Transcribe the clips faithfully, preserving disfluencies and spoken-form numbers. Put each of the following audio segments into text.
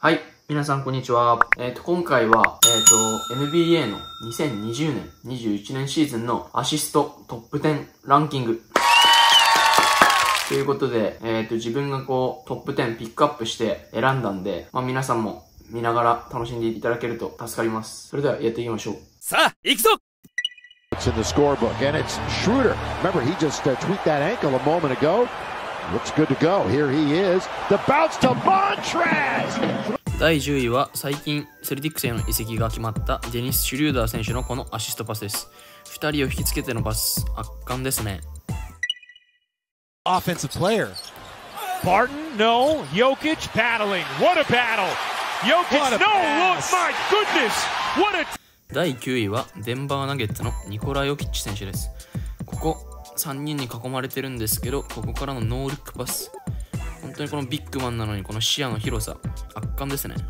はい。皆さん、こんにちは。えっと、今回は、えっと、エヌビーエー のにせんにじゅうねん、にじゅういちねんシーズンのアシストトップテンランキング。ということで、えっと、自分がこう、トップテンピックアップして選んだんで、まあ皆さんも見ながら楽しんでいただけると助かります。それではやっていきましょう。 さあ、行くぞ! It's in the scorebook, and it's Schroeder. Remember, he just uh, tweaked that ankle a moment ago. Looks good to go. Here he is. The bounce to Montrez! だいじゅういは最近セルティックスへの移籍が決まったデニス・シュリューダー選手のこのアシストパスです。ふたりを引きつけてのパス、圧巻ですね。 Offensive player. Barton, no. Jokic battling. What a battle! Jokic, no! Look, my goodness! What a... だいきゅういはデンバーナゲッツのニコラ・ヨキッチ選手です。ここさんにんに囲まれてるんですけど、ここからのノールックパス。本当にこのビッグマンなのにこの視野の広さ、圧巻ですね。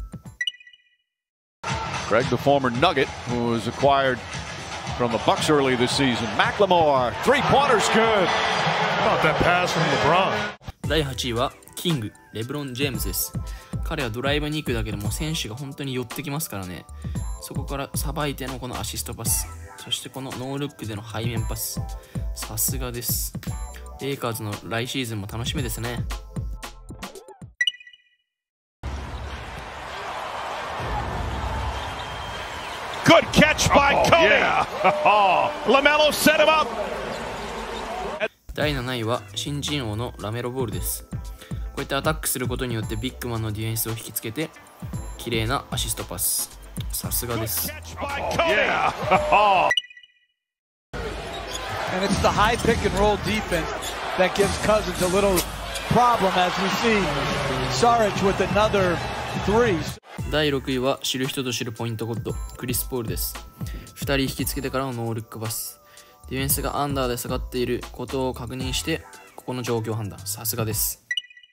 Greg, the former Nugget, who was acquired from the Bucks early this season. McLemore, three-pointers good. How about that pass from LeBron? だいはちいはキング、レブロン・ジェームズです。彼はドライブに行くだけでも選手が本当に寄ってきますからね。そこからさばいてのこのアシストパス、そしてこのノールックでの背面パス、さすがです。レイカーズの来シーズンも楽しみですね。 Good catch by Cody! LaMelo set him up! だいなないは新人王のラメロボールです。こうやってアタックすることによってビッグマンのディフェンスを引きつけて綺麗なアシストパス、さすがです。 And it's the high pick and roll defense that gives Cousins a little problem as we see Saric with another three. だいろくいは知る人ぞ知るポイントゴッド、クリス・ポールです。ふたり引きつけてからのノールックパス。ディフェンスがアンダーで下がっていることを確認して、ここの状況判断、さすがです。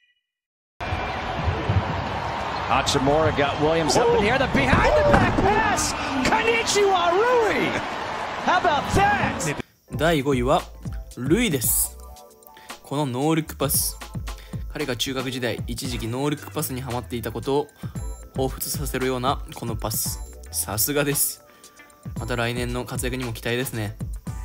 Hachimura got Williams up in the air. The behind the back pass. Konnichiwa Rui. How about that? だいごいはルイです。このノールックパス。彼が中学時代、一時期ノールックパスにハマっていたことを彷彿させるようなこのパス。さすがです。また来年の活躍にも期待ですね。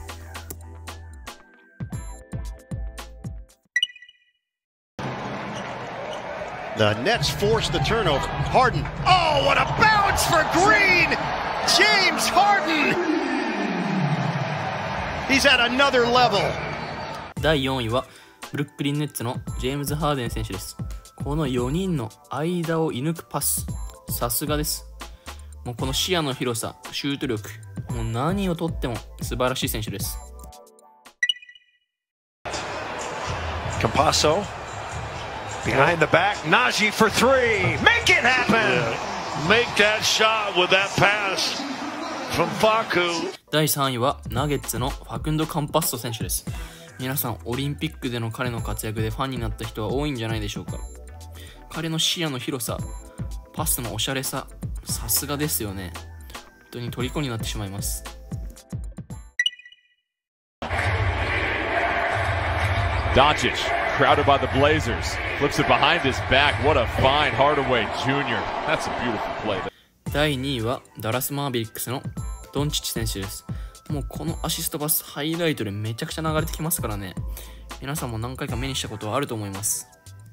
The Nets force the turnover. Harden. Oh, what a bounce for Green! James Harden! He's at another level. だいよんいはブルックリンネッツのジェームズ・ハーデン選手です。このよにんの間を射抜くパス、さすがです。もうこの視野の広さ、シュート力、もう何をとっても素晴らしい選手です。 Campasso. Behind the back, Najee for three. Make it happen! Yeah. Make that shot with that pass from Facu. だいさんいはナゲッツのファクンド・カンパッソ選手です。皆さん、オリンピックでの彼の活躍でファンになった人は多いんじゃないでしょうか。彼の視野の広さ、パスのおしゃれさ、さすがですよね。本当に虜になってしまいます。 Doncic, crowded by the Blazers, flips it behind his back. What a find, Hardaway Junior That's a beautiful play. だいにいはダラス・マーベリックスのドンチッチ選手です。もうこのアシストパス、ハイライトでめちゃくちゃ流れてきますからね。皆さんも何回か目にしたことはあると思います。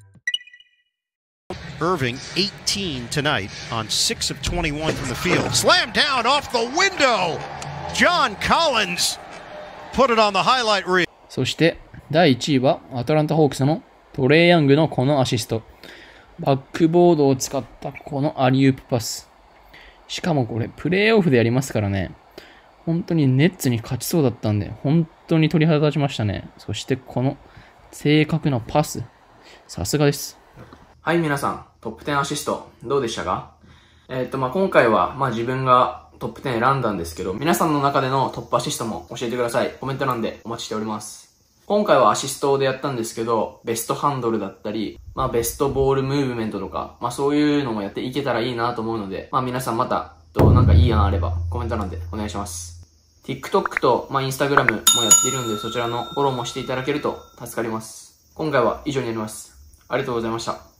Irving, eighteen tonight on six of twenty-one from the field. Slammed down off the window. John Collins put it on the highlight reel. そしてだいいちいはアトランタ・ホークスのトレイ・ヤングのこのアシスト。バックボードを使ったこのアリウープパス。しかもこれプレーオフでやりますからね。本当にネッツに勝ちそうだったんで、本当に鳥肌立ちましたね。そしてこの正確なパス。さすがです。はい、皆さん、トップテンアシスト、どうでしたか？えっと、まあ、今回は、まあ、自分がトップテン選んだんですけど、皆さんの中でのトップアシストも教えてください。コメント欄でお待ちしております。今回はアシストでやったんですけど、ベストハンドルだったり、まあ、ベストボールムーブメントとか、まあ、そういうのもやっていけたらいいなと思うので、まあ、皆さんまた、と、なんかいい案あれば、コメント欄でお願いします。TikTok と、まあ、Instagram もやっているので、そちらのフォローもしていただけると助かります。今回は以上になります。ありがとうございました。